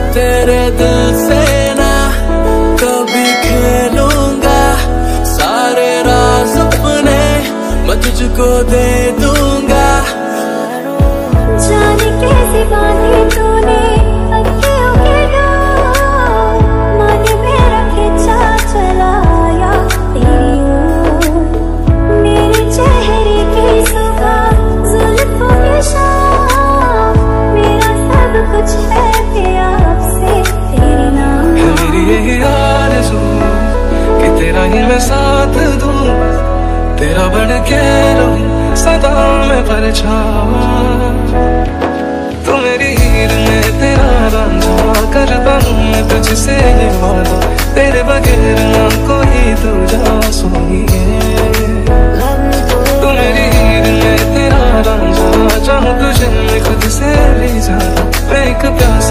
तेरे दिल से ना कभी खेलूंगा, सारे राज अपने मैं तुझको दे दूंगा। जाने कैसी बातें तूने अखियों के डोर, मन मेरा खिंचा चलाया तेरी ओर। मेरे चेहरे की सुबह, जुल्फों की शाम, मेरा सब कुछ है प्यार से तेरे नाम। है मेरी यही आरज़ू कि तेरा ही मैं साथ दूं, तेरा बन के रहूं सदा मैं परछावा। तू मेरी हीर में तेरा रांझा, करता हूँ मैं तुझसे ये वादा, तेरे बगैर ना कोई दूजा सोइए। तू मेरी हीर में तेरा रांझा, चाहूँ तुझे मैं खुद से भी ज्यादा, मैं एक प्यास